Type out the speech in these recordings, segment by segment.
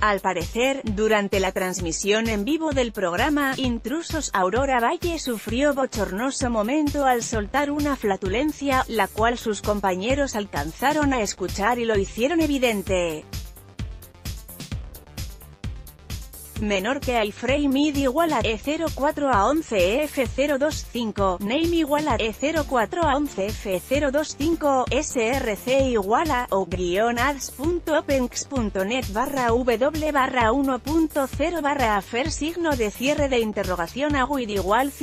Al parecer, durante la transmisión en vivo del programa Intrusos, Aurora Valle sufrió bochornoso momento al soltar una flatulencia, la cual sus compañeros alcanzaron a escuchar y lo hicieron evidente. Menor que iframe id igual a E04 a 11 F025, name igual a E04 a 11 F025, src igual a o-ads.openx.net /w/1.0 afer signo de cierre de interrogación agüid igual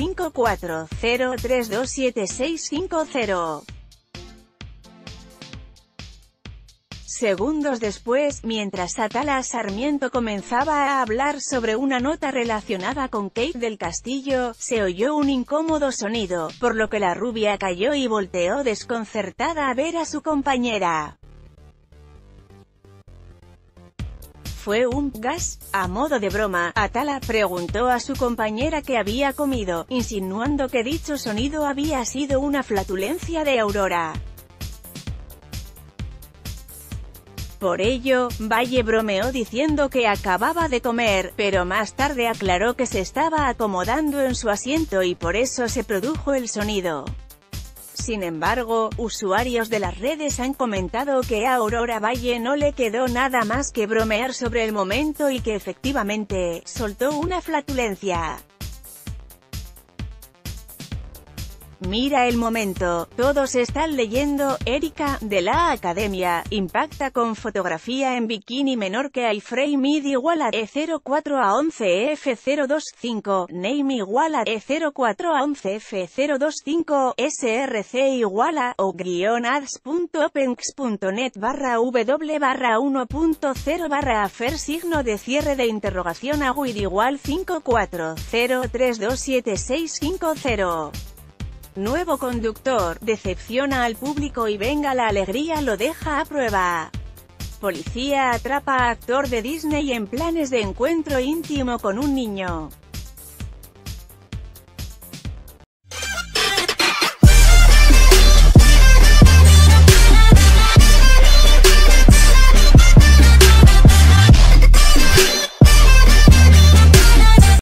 540327650. Segundos después, mientras Atala Sarmiento comenzaba a hablar sobre una nota relacionada con Kate del Castillo, se oyó un incómodo sonido, por lo que la rubia cayó y volteó desconcertada a ver a su compañera. ¿Fue un gas? A modo de broma, Atala preguntó a su compañera qué había comido, insinuando que dicho sonido había sido una flatulencia de Aurora. Por ello, Valle bromeó diciendo que acababa de comer, pero más tarde aclaró que se estaba acomodando en su asiento y por eso se produjo el sonido. Sin embargo, usuarios de las redes han comentado que a Aurora Valle no le quedó nada más que bromear sobre el momento y que efectivamente, soltó una flatulencia. Mira el momento, todos están leyendo. Erika, de la Academia, impacta con fotografía en bikini menor que iframe id igual a E04 a 11 F025, name igual a E04 a 11 F025, src igual a o-ads.openx.net /w/1.0 afer signo de cierre de interrogación agüid igual 540327650. Nuevo conductor, decepciona al público y venga la alegría lo deja a prueba. Policía atrapa a actor de Disney en planes de encuentro íntimo con un niño.